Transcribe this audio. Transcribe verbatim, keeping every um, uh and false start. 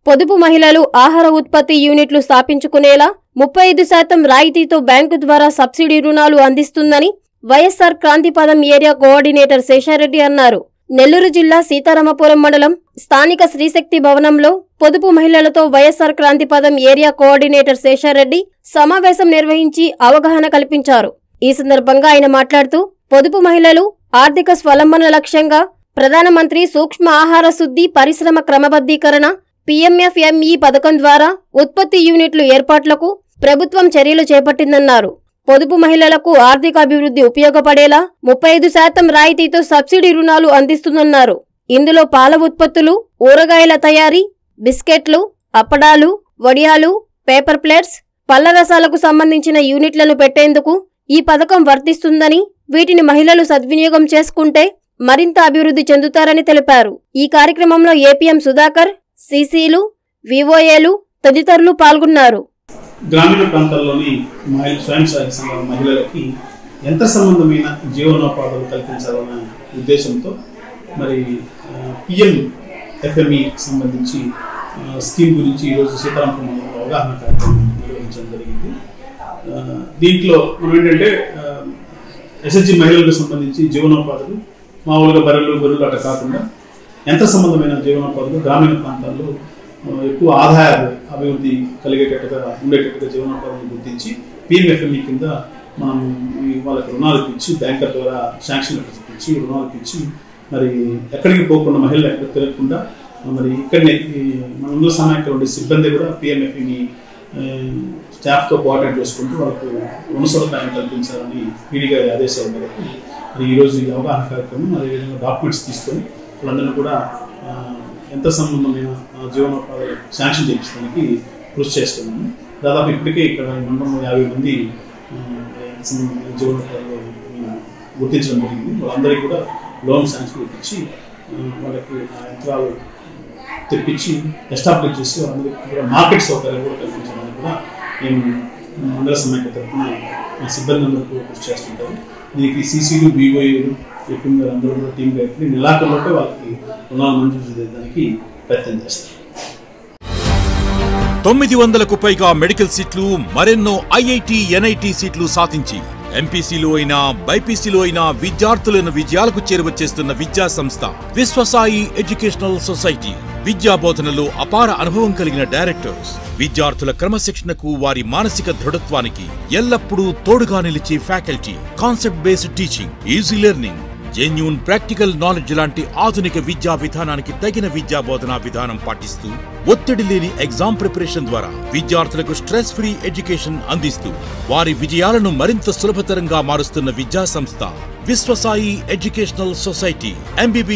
పొదుపు మహిళలు ఆహార ఉత్పత్తి యూనిట్లు స్థాపించుకునేలా ముప్పై ఐదు శాతం రాయితీతో బ్యాంకు ద్వారా సబ్సిడీ రుణాలు అందిస్తుందని YSR Kranthipatham area coordinator Seshareddy అన్నారు. నెల్లూరు జిల్లా సీతారామపురం మండలం స్థానిక శ్రీశక్తి భవనంలో పొదుపు మహిళలతో YSR Kranthipatham area coordinator Seshareddy సమావేశం నిర్వహించి అవగాహన కల్పించారు. ఈ సందర్భంగా ఆయన మాట్లాడుతూ పొదుపు మహిళలు ఆర్థిక స్వలంబన లక్ష్యంగా ప్రధానమంత్రి సూక్ష్మ ఆహార శుద్ధి పరిశ్రమ క్రమబద్ధీకరణ పీఎంఎఫ్ఎంఈ పథకం ద్వారా ఉత్పత్తి యూనిట్లు ఏర్పాట్లకు ప్రభుత్వం చర్యలు చేపట్టిందన్నారు. పొదుపు మహిళలకు ఆర్థిక అభివృద్ధి ఉపయోగపడేలా ముప్పై ఐదు శాతం రాయితీతో సబ్సిడీ రుణాలు అందిస్తుందన్నారు. ఇందులో పాల ఉత్పత్తులు, ఊరగాయల తయారీ, బిస్కెట్లు, అప్పడాలు, వడియాలు, పేపర్ ప్లేట్స్, పళ్ల రసాలకు సంబంధించిన యూనిట్లను పెట్టేందుకు ఈ పథకం వర్తిస్తుందని, వీటిని మహిళలు సద్వినియోగం చేసుకుంటే మరింత అభివృద్ధి చెందుతారని తెలిపారు. ఈ కార్యక్రమంలో ఏపీఎం సుధాకర్, సీసీలు, వివోఏలు తదితరులు పాల్గొన్నారు. గ్రామీణ ప్రాంతాల్లోని స్వయం సహాయక సంఘాల మహిళలకి యంత్ర సంబంధమైన జీవనోపాధులు కల్పించాలన్న ఉద్దేశంతో మరి పిఎం ఎఫ్ఎంఈకి సంబంధించి స్కీమ్ గురించి ఈరోజు సీతారామపురంలో అవగాహన కార్యక్రమం నిర్వహించడం జరిగింది. దీంట్లో మనం ఏంటంటే ఎస్హెచ్జి మహిళలకు సంబంధించి జీవనోపాధులు మామూలుగా బర్రెలు గొర్రెలు అట్లా కాకుండా యంత్ర సంబంధమైన జీవనోపాధులు గ్రామీణ ప్రాంతాల్లో ఎక్కువ ఆదాయ అభివృద్ధి కలిగేటట్టుగా ఉండేటట్టుగా జీవనోపాధిని గుర్తించి పిఎంఎఫ్ఎంఈ కింద మనం వాళ్ళకి రుణాలు ఇప్పించి బ్యాంకర్ ద్వారా శాంక్షన్ ఇప్పించి రుణాలు ఇప్పించి మరి ఎక్కడికి పోకుండా మహిళలు ఎక్కడికి తిరగకుండా మరి ఇక్కడనే మన ముందు సమయంలో ఉండే సిబ్బంది కూడా పిఎంఎఫ్ఎంఈ స్టాఫ్తో కోఆర్డినేట్ చేసుకుంటూ వాళ్ళకు రుణ సదుపాయం కల్పించాలని పీడీ గారి ఆదేశాల మేరకు మరి ఈరోజు ఈ అవగాహన కార్యక్రమం అదేవిధంగా డాక్యుమెంట్స్ తీసుకొని వాళ్ళందరినీ కూడా ఎంత సంబంధమైన జీవనోపాధులు శాంక్షన్ చేయించడానికి కృషి చేస్తున్నాము. దాదాపు ఇప్పటికే ఇక్కడ మండలంలో యాభై మంది ఎంత సంబంధమైన జీవనోపాధులు గుర్తించడం జరిగింది. వాళ్ళందరికీ కూడా లోన్ శాంక్షన్ ఇప్పించి వాళ్ళకి ఆ యంత్రాలు తెప్పించి ఎస్టాబ్లిష్ చేసి వాళ్ళందరికీ కూడా మార్కెట్ సౌకర్యాలు కూడా కల్పించడానికి కూడా మేము మండల సమైక్య తరఫున మా సిబ్బంది అందరికీ కృషి చేస్తుంటారు. దీనికి సీసీలు, వివోఏలు ఏపీ అందరూ కూడా టీం కలిపి నెలాఖరులోపే వాళ్ళకి రుణాలు మంజూరు చేయడానికి ప్రయత్నం చేస్తారు. తొమ్మిది వందలకు పైగా మెడికల్ సీట్లు, మరెన్నో ఐఐటి, ఎన్ఐటి సీట్లు సాధించి ఎంపీసీలో అయినా బైపీసీలో అయినా విద్యార్థులను విజయాలకు చేరువచేస్తున్న విద్యా సంస్థ విశ్వసాయి ఎడ్యుకేషనల్ సొసైటీ. విద్యా బోధనలో అపార అనుభవం కలిగిన డైరెక్టర్స్ విద్యార్థుల క్రమశిక్షణకు, వారి మానసిక దృఢత్వానికి ఎల్లప్పుడూ తోడుగా నిలిచే faculty, concept based teaching, easy learning, genuine practical knowledge లాంటి ఆధునిక విద్యా విధానానికి తగిన విద్యా బోధనా విధానం పాటిస్తూ ఒత్తిడి లేని ఎగ్జామ్ ప్రిపరేషన్ ద్వారా విద్యార్థులకు స్ట్రెస్ ఫ్రీ ఎడ్యుకేషన్ అందిస్తూ వారి విజయాలను మరింత సులభతరంగా మారుస్తున్న విద్యా సంస్థ విశ్వసాయి ఎడ్యుకేషనల్ సొసైటీ. ఎంబీబీ